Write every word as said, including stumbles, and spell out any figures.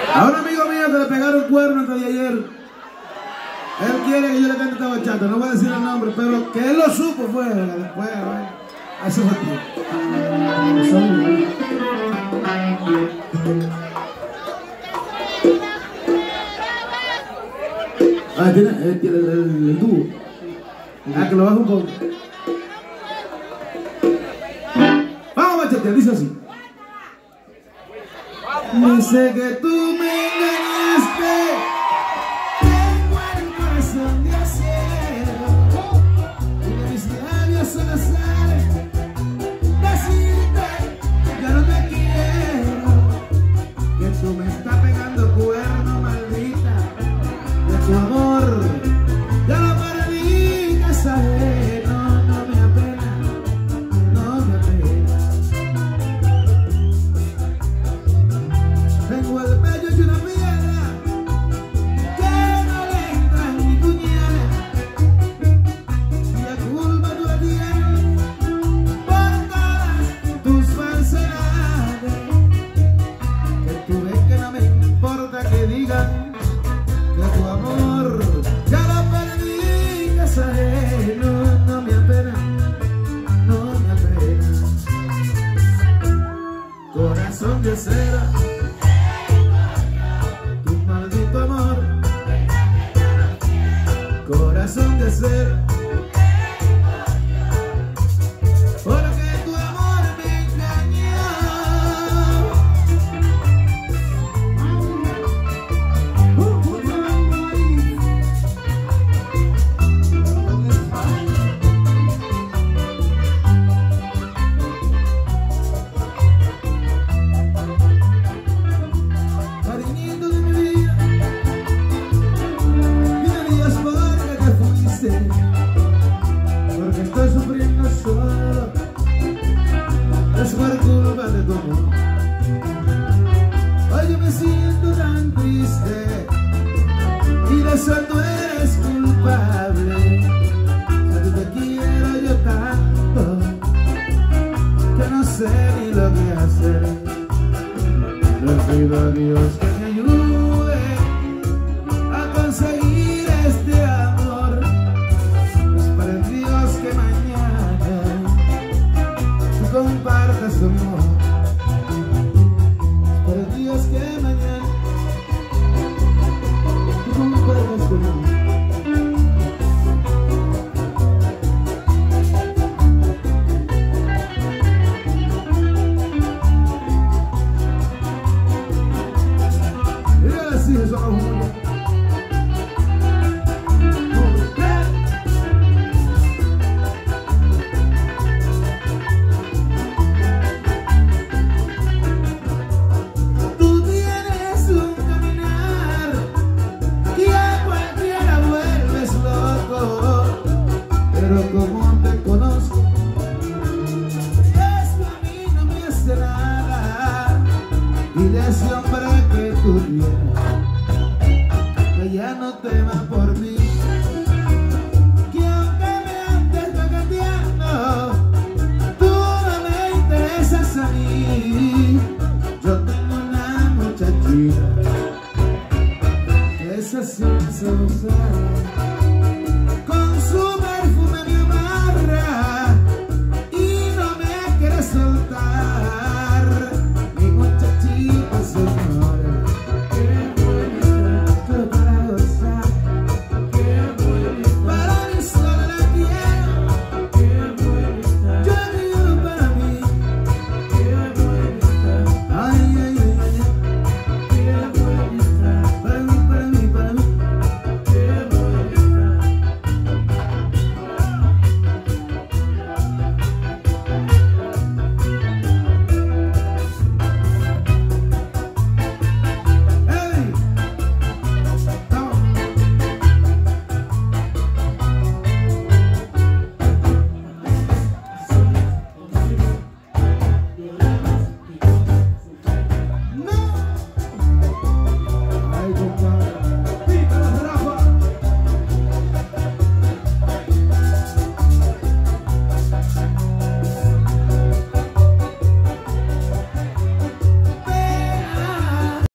A un amigo mío que le pegaron cuerno antes de ayer. Él quiere que yo le cante esta bachata. No voy a decir el nombre, pero que él lo supo fue después. A eso fue tío. Ah, tiene el, el, el, el dúo. Ah, que lo baja un poco. Vamos, bachata, dice así. Dice que tú me engañaste, tengo el corazón de acero, y de mis labios solo sale decirte ya no te quiero, que tú me estás pegando cuerno, maldita, de tu amor ya lo perdí, que sabes, no, no me apena, no me apena. Tengo el pecho hecho una piedra que no le entra en mi puñal, y la culpa tú la tienes por todas tus falsedades, que tú ves que no me importa que digan que tu amor ya lo perdí, que sabes, no, no me apena, no me apena. Corazón de acero, corazón de acero, porque tu amor me engañó. Cariñito de mi vida, porque estoy sufriendo solo, es por culpa de tu amor. Hoy yo me siento tan triste, y de eso tú eres culpable. A ti te quiero yo tanto, que no sé ni lo que hacer. Le pido a Dios que me ayude a conseguir este amor. Espero en Dios que mañana tú compartas tu amor. Espero en Dios que mañana tú compartas tu amor. Y así es amor. Pero como te conozco, esto a mí no me hace nada. Y de ese hombre que tú tienes, que ya no tema por mí.